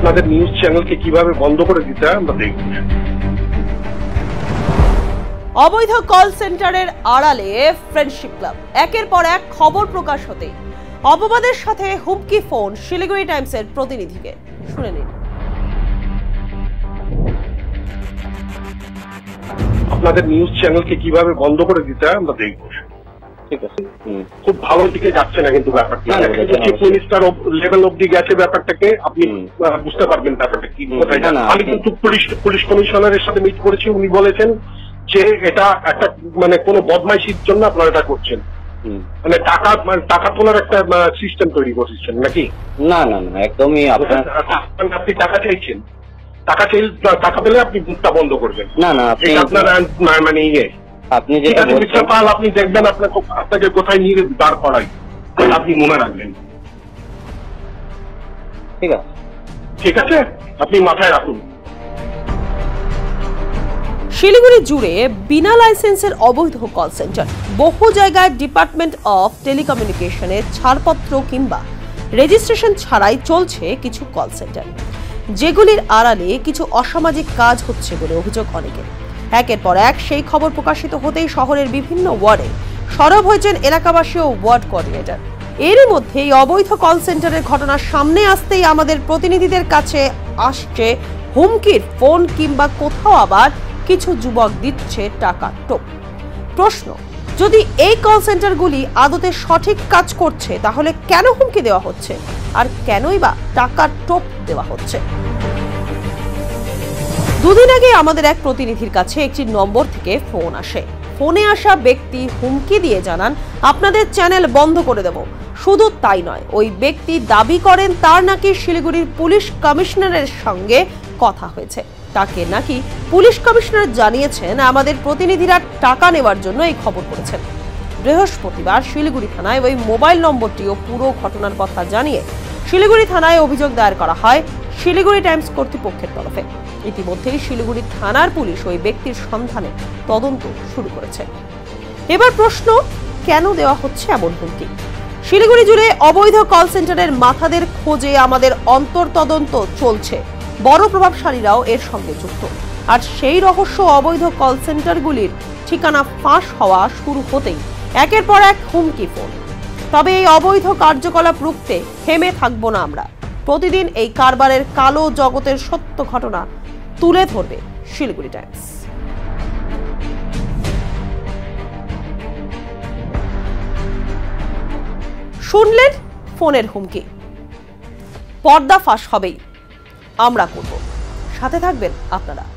আপনাদের নিউজ চ্যানেলকে কিভাবে বন্ধ করে দিতে হয় আমরা দেখব। অবৈধ কল সেন্টারের আড়ালে ফ্রেন্ডশিপ ক্লাব, একের পর এক খবর প্রকাশ হতে অপবাদের সাথে হুমকি ফোন শিলিগুড়ি টাইমসের প্রতিনিধিকে। শুনে নিন। আপনাদের নিউজ চ্যানেলকে কিভাবে বন্ধ করে দিতে হয় আমরা দেখব। ঠিক আছে, খুব ভালো দিকে যাচ্ছে না কিন্তু ব্যাপারটা চিফ মিনিস্টার লেভেল অব্দি গেছে ব্যাপারটাকে আপনি বুঝতে পারবেন ব্যাপারটা কি কোথায়। আমি কিন্তু পুলিশ কমিশনারের সাথে মিট করেছি, উনি বলেছেন যে এটা একটা মানে কোনো বদমাইশির জন্য আপনারা এটা করছেন, মানে টাকা তোলার একটা সিস্টেম তৈরি করছেন নাকি? না না না, একদমই আপনি টাকা চাইছেন, টাকা পেলে আপনি মুখটা বন্ধ করবেন। না না, আপনি আপনার মানে আপনি যেটা মিস্টার পাল আপনি দেখবেন আপনাকে কোথায় নিয়ে দাঁড় করাই, আপনি মনে রাখবেন। ঠিক আছে, ঠিক আছে, আপনি মাথায় রাখুন। শিলিগুড়ি জুড়ে বিনা লাইসেন্সের অবৈধ কল সেন্টার, বহু জায়গায় ডিপার্টমেন্ট অফ টেলিকমিউনিকেশনের ছাড়পত্র কিংবা রেজিস্ট্রেশন ছাড়াই চলছে কিছু কল সেন্টার, যেগুলির আড়ালে কিছু অসামাজিক কাজ হচ্ছে বলে অভিযোগ অনেকের। একের পর এক সেই খবর প্রকাশিত হতেই শহরের বিভিন্ন ওয়ার্ডে সরব হয়েছেন এলাকাবাসী ও ওয়ার্ড কোঅর্ডিনেটর। এরই মধ্যে এই অবৈধ কল সেন্টারের ঘটনা সামনে আসতেই আমাদের প্রতিনিধিদের কাছে আসছে হুমকির ফোন, কিংবা কোথাও আবার কিছু যুবক দিচ্ছে টাকার টোপ। প্রশ্ন, যদি এই কল সেন্টারগুলি আদতে সঠিক কাজ করছে তাহলে কেন হুমকি দেওয়া হচ্ছে, আর কেনই বা টাকার টোপ দেওয়া হচ্ছে? দুদিন আগে আমাদের এক প্রতিনিধির কাছে একটি নম্বর থেকে ফোন আসে। ফোনে আসা ব্যক্তি হুমকি দিয়ে জানান আপনাদের চ্যানেল বন্ধ করে দেব। শুধু তাই নয়, ওই ব্যক্তি দাবি করেন তার নাকি শিলিগুড়ির পুলিশ কমিশনারের সঙ্গে কথা হয়েছে, তাকে নাকি পুলিশ কমিশনার জানিয়েছেন আমাদের প্রতিনিধিরা টাকা নেওয়ার জন্য এই খবর করেছেন। বৃহস্পতিবার শিলিগুড়ি থানায় ওই মোবাইল নম্বরটি ও পুরো ঘটনার কথা জানিয়ে শিলিগুড়ি থানায় অভিযোগ দায়ের করা হয় শিলিগুড়ি টাইমস কর্তৃপক্ষের তরফে। ইতিমধ্যেই শিলিগুড়ি থানার পুলিশ ওই ব্যক্তির সন্ধানে তদন্ত শুরু করেছে। এবার প্রশ্ন, কেন দেওয়া হচ্ছে এমন হুমকি? শিলিগুড়ি জুড়ে অবৈধ কল সেন্টারের মাথাদের খোঁজে আমাদের অন্তর্তদন্ত চলছে, বড় প্রভাবশালীরাও এর সঙ্গে যুক্ত। আর সেই রহস্য অবৈধ কল সেন্টারগুলির ঠিকানা ফাঁস হওয়া শুরু হতেই একের পর এক হুমকি ফোন। তবে এই অবৈধ কার্যকলাপ রুখতে থেমে থাকবো না আমরা। প্রতিদিন এই কারবারের কালো জগতের সত্য ঘটনা তুলে ধরবে শিলিগুড়ি টাইমস। শুনলেন ফোনের হুমকি, পর্দা ফাঁস হবেই, আমরা করব। সাথে থাকবেন আপনারা।